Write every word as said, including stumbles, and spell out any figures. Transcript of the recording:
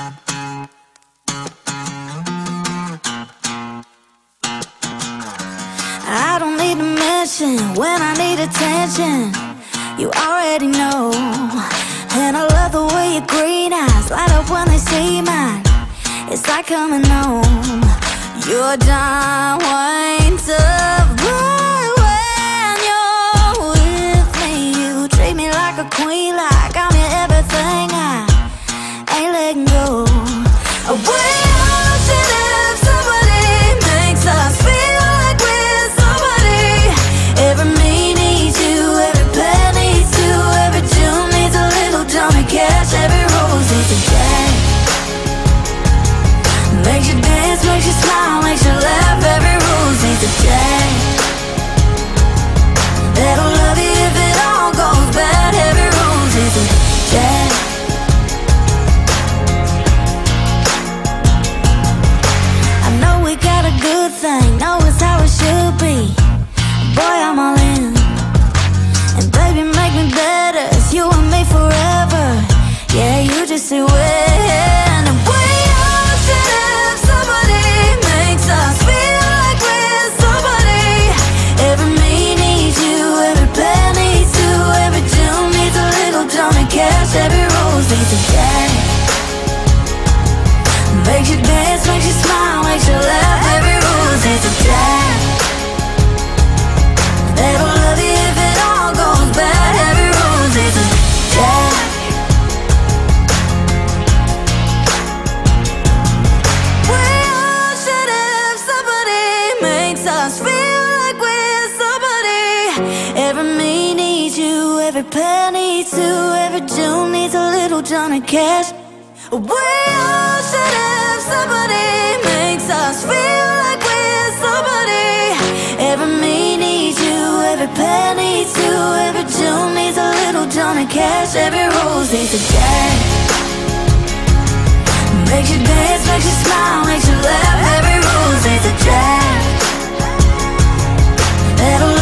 I don't need to mention when I need attention. You already know. And I love the way your green eyes light up when they see mine. It's like coming home. You're done waiting to boy when you're with me. You treat me like a queen, like I'm your everything. I ain't letting go. We all should have somebody makes us feel like we're somebody. Every me needs you, every pen needs you, every June needs a little Johnny Cash, every rose needs a day. Makes you dance, makes you smile, makes you laugh, every rose needs a day. That'll love you if it all goes bad, every rose needs a day. I know we got a good thing, know it's how it should be. Boy, I'm all in. And baby, make me better, it's you and me forever. Yeah, you just say when. And we all should have somebody makes us feel like we're somebody. Every me needs you, every pen needs you, every June needs a little Johnny Cash, every rose needs a day. Makes you dance, makes you smile, makes you laugh, every rose needs a day. That'll love you if it all goes bad, every rose needs a day. We all should have somebody makes us feel like we're somebody. Every me needs you, every pen needs you, every June needs a little Johnny Cash. We all should have somebody makes us feel like we're somebody. Every me needs you, every pen needs you, every June needs a little Johnny Cash, every rose needs a day. Makes you dance, makes you smile, makes you laugh, every rose needs a day. That'll